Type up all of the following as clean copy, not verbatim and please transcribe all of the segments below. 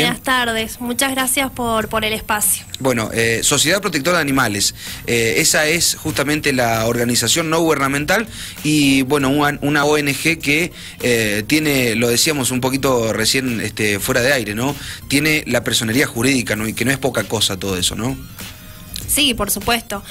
Buenas tardes, muchas gracias por el espacio. Bueno, Sociedad Protectora de Animales, esa es justamente la organización no gubernamental y bueno, una ONG que tiene, lo decíamos un poquito recién fuera de aire, ¿no? Tiene la personería jurídica, ¿no? Y que no es poca cosa todo eso, ¿no? Sí, por supuesto.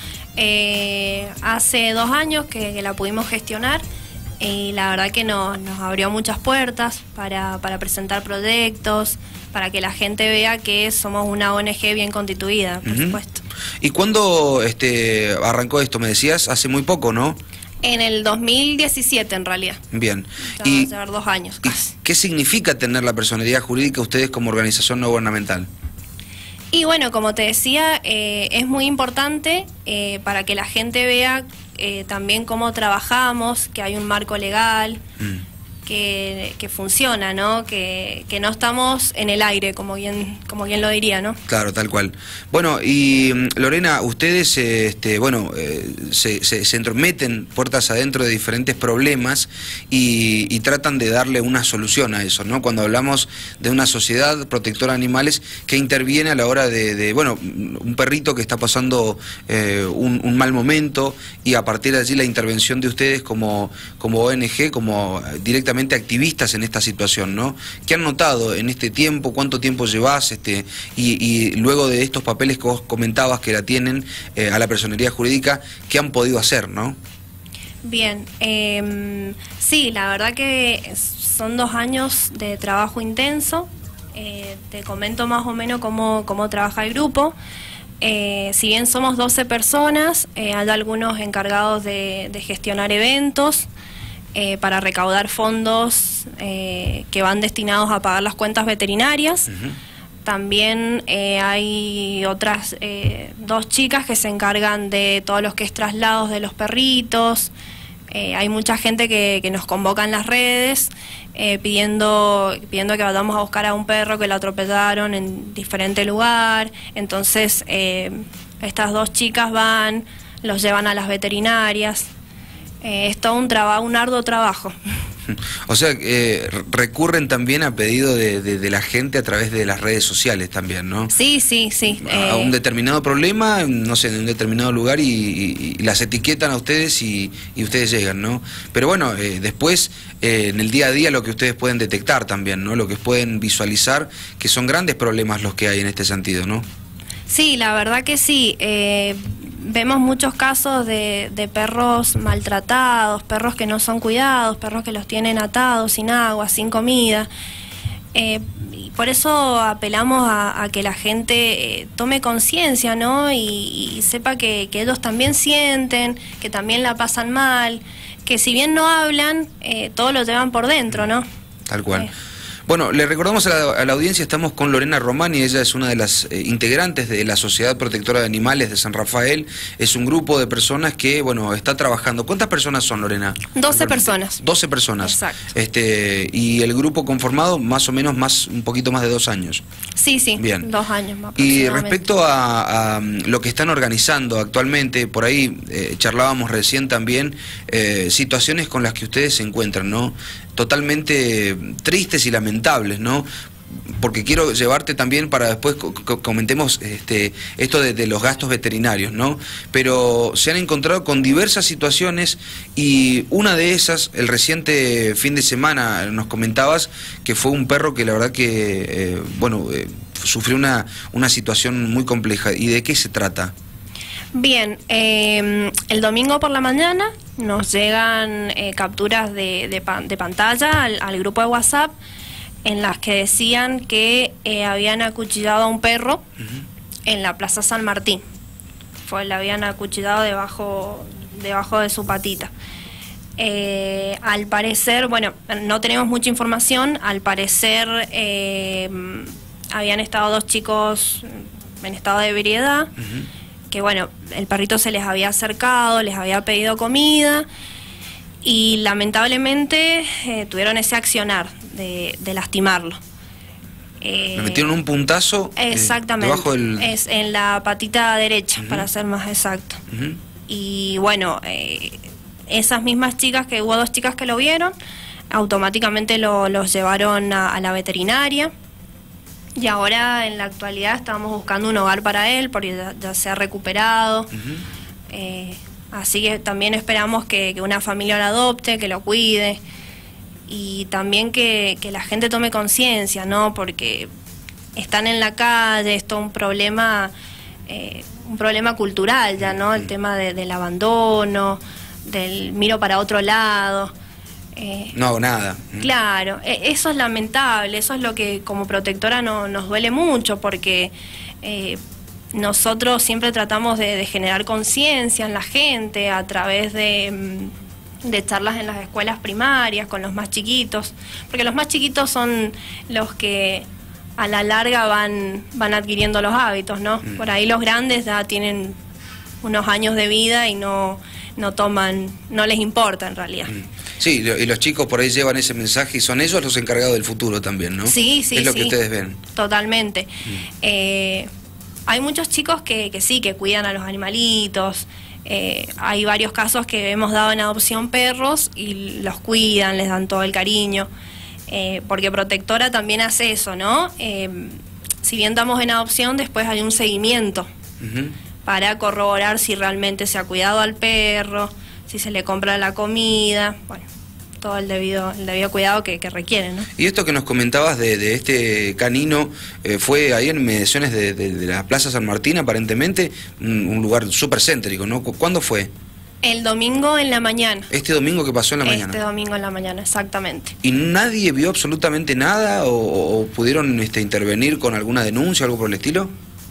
Hace 2 años que la pudimos gestionar y la verdad que nos abrió muchas puertas para presentar proyectos, para que la gente vea que somos una ONG bien constituida, por supuesto. ¿Y cuándo arrancó esto? Me decías, hace muy poco, ¿no? En el 2017, en realidad. Bien. Ya va a ser 2 años casi. ¿Qué significa tener la personería jurídica ustedes como organización no gubernamental? Y bueno, como te decía, es muy importante para que la gente vea también cómo trabajamos, que hay un marco legal, que funciona, ¿no? Que no estamos en el aire, como bien lo diría, ¿no? Claro, tal cual. Bueno, y Lorena, ustedes se entrometen puertas adentro de diferentes problemas y tratan de darle una solución a eso, ¿no? Cuando hablamos de una sociedad protectora de animales que interviene a la hora de bueno, un perrito que está pasando un mal momento y a partir de allí la intervención de ustedes como ONG, como directamente activistas en esta situación, ¿no? ¿Qué han notado en este tiempo? ¿Cuánto tiempo llevas? Y luego de estos papeles que vos comentabas que la tienen a la personería jurídica, ¿qué han podido hacer, no? Bien, sí, la verdad que son 2 años de trabajo intenso. Te comento más o menos cómo trabaja el grupo. Si bien somos 12 personas, hay algunos encargados de gestionar eventos, para recaudar fondos que van destinados a pagar las cuentas veterinarias. También hay otras 2 chicas que se encargan de todo lo que es traslados de los perritos. Hay mucha gente que nos convoca en las redes pidiendo que vayamos a buscar a un perro que lo atropellaron en diferente lugar. Entonces estas 2 chicas van, los llevan a las veterinarias. Es todo un arduo trabajo. O sea, recurren también a pedido de la gente a través de las redes sociales también, ¿no? Sí. A un determinado problema, no sé, en un determinado lugar y las etiquetan a ustedes y ustedes llegan, ¿no? Pero bueno, después, en el día a día lo que ustedes pueden detectar también, ¿no? Lo que pueden visualizar, que son grandes problemas los que hay en este sentido, ¿no? Sí, la verdad que sí. Vemos muchos casos de perros maltratados, perros que no son cuidados, perros que los tienen atados, sin agua, sin comida. Y por eso apelamos a que la gente tome conciencia, ¿no? Y sepa que ellos también sienten, que también la pasan mal, que si bien no hablan, todo lo llevan por dentro, ¿no? Tal cual. Bueno, le recordamos a la audiencia, estamos con Lorena Romani, ella es una de las integrantes de la Sociedad Protectora de Animales de San Rafael, es un grupo de personas que, bueno, está trabajando. ¿Cuántas personas son, Lorena? 12 personas. 12 personas. Exacto. Y el grupo conformado más o menos un poquito más de 2 años. Sí, bien. 2 años más. Y respecto a lo que están organizando actualmente, por ahí charlábamos recién también, situaciones con las que ustedes se encuentran, ¿no? Totalmente tristes y lamentables, ¿no? Porque quiero llevarte también para después comentemos esto de los gastos veterinarios, ¿no? Pero se han encontrado con diversas situaciones y una de esas, el reciente fin de semana nos comentabas que fue un perro que la verdad que, sufrió una situación muy compleja. ¿Y de qué se trata? Bien, el domingo por la mañana nos llegan capturas de pantalla al grupo de WhatsApp en las que decían que habían acuchillado a un perro en la Plaza San Martín. Le habían acuchillado debajo de su patita. Al parecer, bueno, no tenemos mucha información, al parecer habían estado 2 chicos en estado de ebriedad, que bueno, el perrito se les había acercado, les había pedido comida y lamentablemente tuvieron ese accionar de lastimarlo. Le metieron un puntazo exactamente, debajo del... es en la patita derecha, para ser más exacto. Y bueno, esas mismas chicas, que hubo 2 chicas que lo vieron, automáticamente los llevaron a la veterinaria. Y ahora en la actualidad estamos buscando un hogar para él porque ya se ha recuperado. Así que también esperamos que una familia lo adopte, que lo cuide y también que la gente tome conciencia, ¿no? Porque están en la calle, esto es un problema cultural ya, ¿no? El tema del abandono, del miro para otro lado. No hago nada. Claro, eso es lamentable, eso es lo que como protectora nos duele mucho porque nosotros siempre tratamos de generar conciencia en la gente a través de charlas en las escuelas primarias con los más chiquitos, porque los más chiquitos son los que a la larga van adquiriendo los hábitos, ¿no? Por ahí los grandes ya tienen unos años de vida y no les importa en realidad. Sí, y los chicos por ahí llevan ese mensaje y son ellos los encargados del futuro también, ¿no? Sí, sí, es lo sí, que ustedes ven. Totalmente. Hay muchos chicos que sí, que cuidan a los animalitos. Hay varios casos que hemos dado en adopción perros y los cuidan, les dan todo el cariño. Porque Protectora también hace eso, ¿no? Si bien damos en adopción, después hay un seguimiento para corroborar si realmente se ha cuidado al perro, si se le compra la comida, bueno, todo el debido cuidado que requiere, ¿no? Y esto que nos comentabas de este canino, fue ahí en inmediaciones de la Plaza San Martín, aparentemente, un lugar súper céntrico, ¿no? ¿Cuándo fue? El domingo en la mañana. ¿Este domingo que pasó en la mañana? Este domingo en la mañana, exactamente. ¿Y nadie vio absolutamente nada o pudieron intervenir con alguna denuncia o algo por el estilo?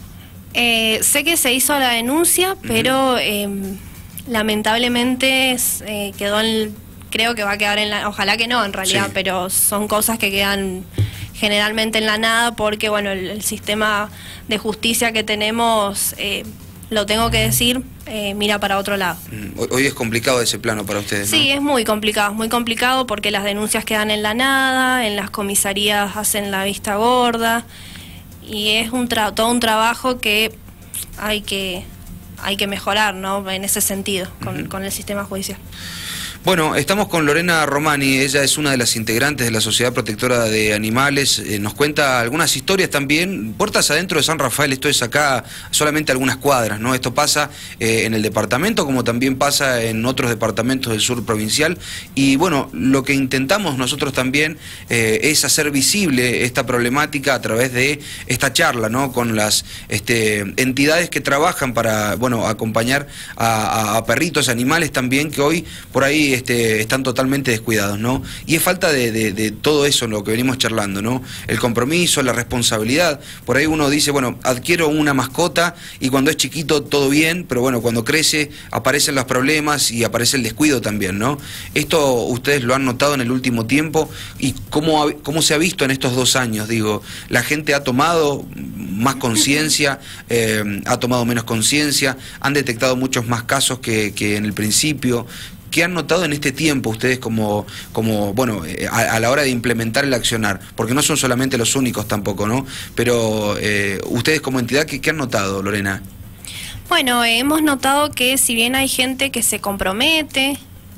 Sé que se hizo la denuncia, pero lamentablemente quedó creo que va a quedar ojalá que no en realidad, sí. Pero son cosas que quedan generalmente en la nada porque bueno, el sistema de justicia que tenemos, lo tengo que decir, mira para otro lado. Hoy es complicado ese plano para ustedes, ¿no? Sí, es muy complicado porque las denuncias quedan en la nada, en las comisarías hacen la vista gorda y es todo un trabajo que hay que mejorar, ¿no? En ese sentido, con el sistema judicial. Bueno, estamos con Lorena Romani, ella es una de las integrantes de la Sociedad Protectora de Animales, nos cuenta algunas historias también, puertas adentro de San Rafael, esto es acá solamente algunas cuadras, ¿no? Esto pasa en el departamento como también pasa en otros departamentos del sur provincial y bueno, lo que intentamos nosotros también es hacer visible esta problemática a través de esta charla, ¿no? Con las entidades que trabajan para, bueno, acompañar a perritos, animales también que hoy por ahí están totalmente descuidados, ¿no? Y es falta de todo eso lo que venimos charlando, ¿no? El compromiso, la responsabilidad. Por ahí uno dice, bueno, adquiero una mascota y cuando es chiquito todo bien, pero bueno, cuando crece aparecen los problemas y aparece el descuido también, ¿no? Esto ustedes lo han notado en el último tiempo y cómo se ha visto en estos 2 años, digo, la gente ha tomado más conciencia, ha tomado menos conciencia, han detectado muchos más casos que en el principio. ¿Qué han notado en este tiempo ustedes como bueno, a la hora de implementar el accionar? Porque no son solamente los únicos tampoco, ¿no? Pero ustedes como entidad, ¿qué han notado, Lorena? Bueno, hemos notado que si bien hay gente que se compromete,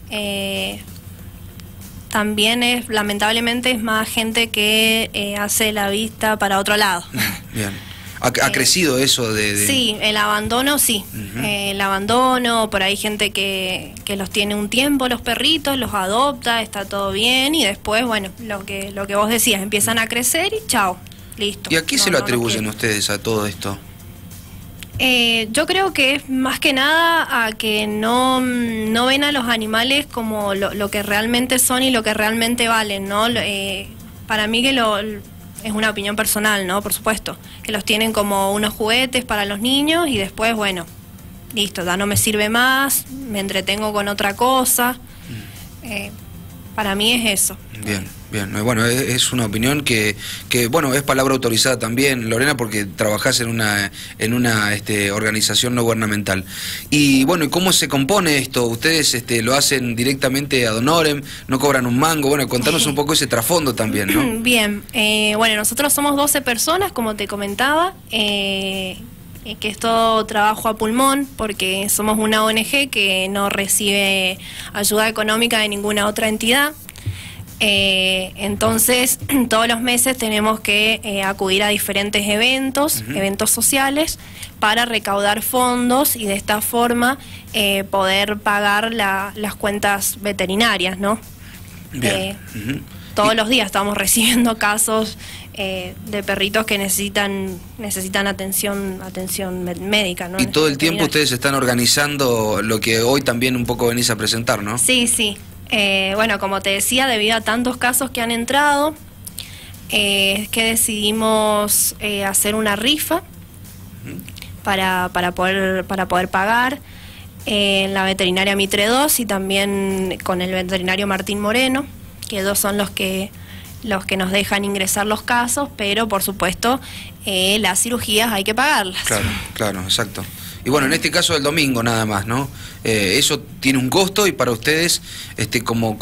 también lamentablemente es más gente que hace la vista para otro lado. Bien. ¿Ha crecido eso de...? Sí, el abandono sí. El abandono, por ahí gente que los tiene un tiempo, los perritos, los adopta, está todo bien y después, bueno, lo que vos decías, empiezan a crecer y chao, listo. ¿Y a qué se lo atribuyen ustedes a todo esto? Yo creo que es más que nada a que no ven a los animales como lo que realmente son y lo que realmente valen, ¿no? Para mí que es una opinión personal, ¿no? Por supuesto, que los tienen como unos juguetes para los niños y después, bueno, listo, ya no me sirve más, me entretengo con otra cosa. Para mí es eso. Bien, bien. Bueno, es una opinión que bueno, es palabra autorizada también, Lorena, porque trabajás en una organización no gubernamental. Y bueno, ¿y cómo se compone esto? ¿Ustedes lo hacen directamente ad honorem? ¿No cobran un mango? Bueno, contanos un poco ese trasfondo también, ¿no? Bien, bueno, nosotros somos 12 personas, como te comentaba, que es todo trabajo a pulmón, porque somos una ONG que no recibe ayuda económica de ninguna otra entidad. Entonces, todos los meses tenemos que acudir a diferentes eventos, eventos sociales, para recaudar fondos y de esta forma poder pagar las cuentas veterinarias, ¿no? Bien. Todos los días estamos recibiendo casos de perritos que necesitan atención médica, ¿no? Y todo el tiempo ustedes están organizando lo que hoy también un poco venís a presentar, ¿no? Sí, sí. Bueno, como te decía, debido a tantos casos que han entrado, es que decidimos hacer una rifa para poder pagar en la veterinaria Mitre 2 y también con el veterinario Martín Moreno, que dos son los que nos dejan ingresar los casos, pero por supuesto las cirugías hay que pagarlas. Claro, claro, exacto. Y bueno, en este caso el domingo nada más, ¿no? Eso tiene un costo y para ustedes, como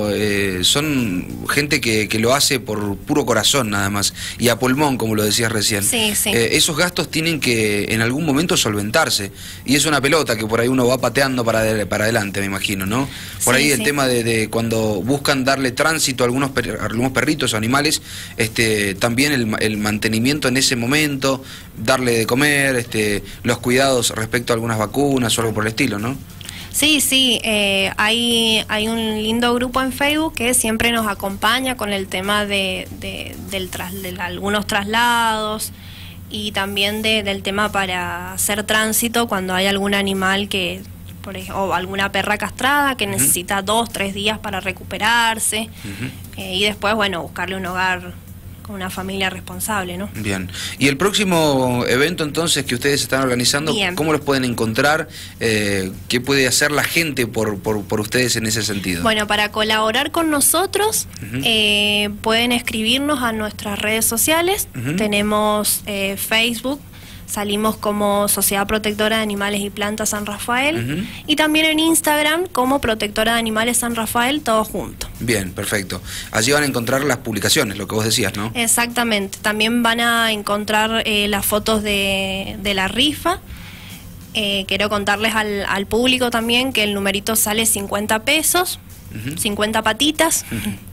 son gente que lo hace por puro corazón nada más y a pulmón, como lo decías recién. Sí, sí. Esos gastos tienen que en algún momento solventarse y es una pelota que por ahí uno va pateando para adelante, me imagino, ¿no? Por ahí el tema de cuando buscan darle tránsito a algunos perritos o animales, también el mantenimiento en ese momento, darle de comer, los cuidados respecto a algunas vacunas o algo por el estilo, ¿no? Sí, sí, hay un lindo grupo en Facebook que siempre nos acompaña con el tema de algunos traslados y también del tema para hacer tránsito cuando hay algún animal que, por ejemplo, o alguna perra castrada que necesita 2, 3 días para recuperarse y después, bueno, buscarle un hogar con una familia responsable, ¿no? Bien. Y el próximo evento entonces que ustedes están organizando, Bien. ¿Cómo los pueden encontrar? ¿Qué puede hacer la gente por ustedes en ese sentido? Bueno, para colaborar con nosotros pueden escribirnos a nuestras redes sociales. Tenemos Facebook, salimos como Sociedad Protectora de Animales y Plantas San Rafael y también en Instagram como Protectora de Animales San Rafael, todo junto. Bien, perfecto. Allí van a encontrar las publicaciones, lo que vos decías, ¿no? Exactamente. También van a encontrar las fotos de la rifa. Quiero contarles al público también que el numerito sale 50 pesos, 50 patitas.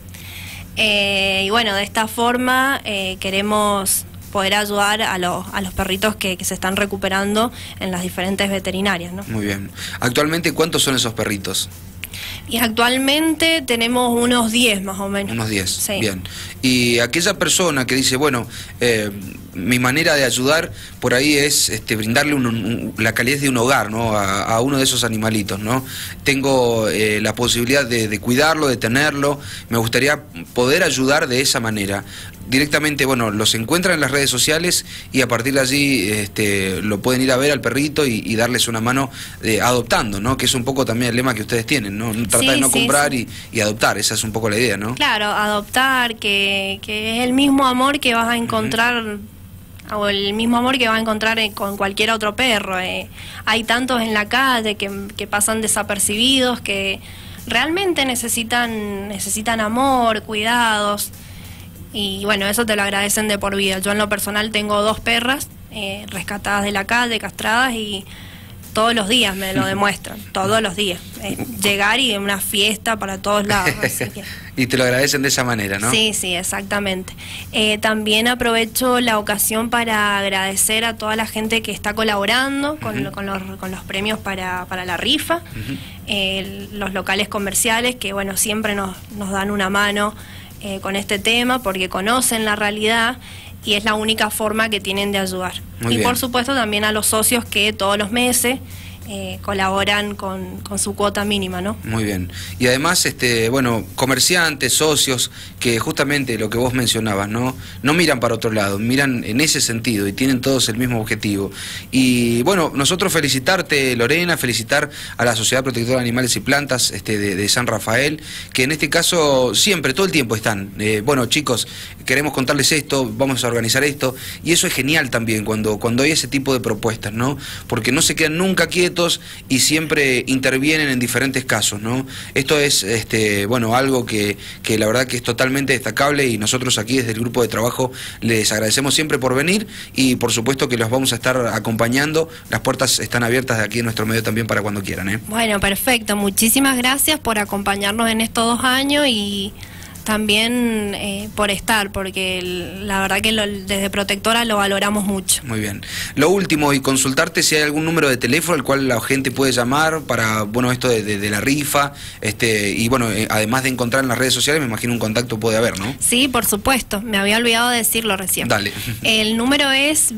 Y bueno, de esta forma queremos poder ayudar a los perritos que se están recuperando en las diferentes veterinarias, ¿no? Muy bien. Actualmente, ¿cuántos son esos perritos? Y actualmente tenemos unos 10 más o menos. Unos 10, sí. Bien. Y aquella persona que dice, bueno, mi manera de ayudar por ahí es brindarle la calidez de un hogar, ¿no? A uno de esos animalitos, ¿no? Tengo la posibilidad de cuidarlo, de tenerlo, me gustaría poder ayudar de esa manera. Directamente, bueno, los encuentran en las redes sociales y a partir de allí lo pueden ir a ver al perrito y darles una mano adoptando, ¿no? Que es un poco también el lema que ustedes tienen, ¿no? Tratar de no comprar y adoptar, esa es un poco la idea, ¿no? Claro, adoptar, que es el mismo amor que vas a encontrar, o el mismo amor que vas a encontrar con cualquier otro perro. Hay tantos en la calle que pasan desapercibidos, que realmente necesitan amor, cuidados. Y bueno, eso te lo agradecen de por vida. Yo en lo personal tengo 2 perras rescatadas de la calle, castradas, y todos los días me lo demuestran, todos los días. Llegar y una fiesta para todos lados. Así que... Y te lo agradecen de esa manera, ¿no? Sí, sí, exactamente. También aprovecho la ocasión para agradecer a toda la gente que está colaborando con los premios para la rifa, los locales comerciales que, bueno, siempre nos dan una mano con este tema porque conocen la realidad y es la única forma que tienen de ayudar. Muy bien. Por supuesto también a los socios que todos los meses colaboran con su cuota mínima, ¿no? Muy bien. Y además, bueno, comerciantes, socios, que justamente lo que vos mencionabas, ¿no? No miran para otro lado, miran en ese sentido y tienen todos el mismo objetivo. Y bueno, nosotros felicitarte, Lorena, felicitar a la Sociedad Protectora de Animales y Plantas de San Rafael, que en este caso siempre, todo el tiempo están. Bueno, chicos, queremos contarles esto, vamos a organizar esto, y eso es genial también cuando hay ese tipo de propuestas, ¿no? Porque no se quedan nunca quietos y siempre intervienen en diferentes casos, ¿no? Esto es, bueno, algo que la verdad que es totalmente destacable y nosotros aquí desde el grupo de trabajo les agradecemos siempre por venir y por supuesto que los vamos a estar acompañando. Las puertas están abiertas de aquí en nuestro medio también para cuando quieran, ¿eh? Bueno, perfecto. Muchísimas gracias por acompañarnos en estos 2 años y también por estar, porque la verdad que desde Protectora lo valoramos mucho. Muy bien. Lo último, y consultarte si hay algún número de teléfono al cual la gente puede llamar para, bueno, esto de la rifa, y bueno, además de encontrar en las redes sociales, me imagino un contacto puede haber, ¿no? Sí, por supuesto, me había olvidado de decirlo recién. Dale. El número es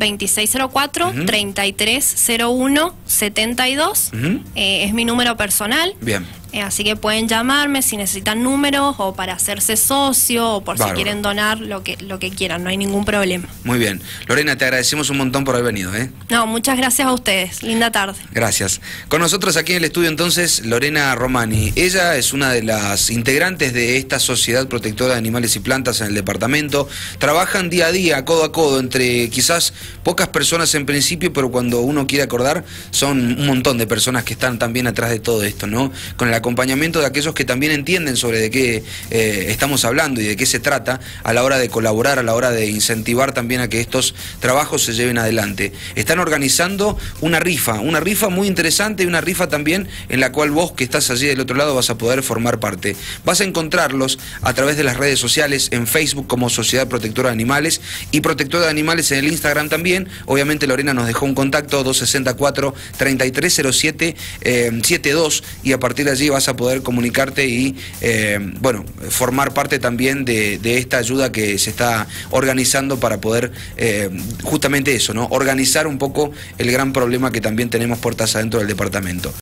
2604-3301-72, es mi número personal. Bien. Así que pueden llamarme si necesitan números o para hacerse socio o por Bárbaro. si quieren donar lo que quieran, no hay ningún problema. Muy bien. Lorena, te agradecemos un montón por haber venido, ¿eh? No, muchas gracias a ustedes. Linda tarde. Gracias. Con nosotros aquí en el estudio entonces Lorena Romani. Ella es una de las integrantes de esta Sociedad Protectora de Animales y Plantas en el departamento. Trabajan día a día, codo a codo, entre quizás pocas personas en principio, pero cuando uno quiere acordar, son un montón de personas que están también atrás de todo esto, ¿no? Con el acompañamiento de aquellos que también entienden sobre de qué estamos hablando y de qué se trata a la hora de colaborar, a la hora de incentivar también a que estos trabajos se lleven adelante. Están organizando una rifa muy interesante y una rifa también en la cual vos que estás allí del otro lado vas a poder formar parte. Vas a encontrarlos a través de las redes sociales, en Facebook como Sociedad Protectora de Animales y Protectora de Animales en el Instagram también. Obviamente Lorena nos dejó un contacto 264-3307-72 y a partir de allí vas a poder comunicarte y bueno, formar parte también de esta ayuda que se está organizando para poder justamente eso, ¿no? Organizar un poco el gran problema que también tenemos puertas adentro del departamento.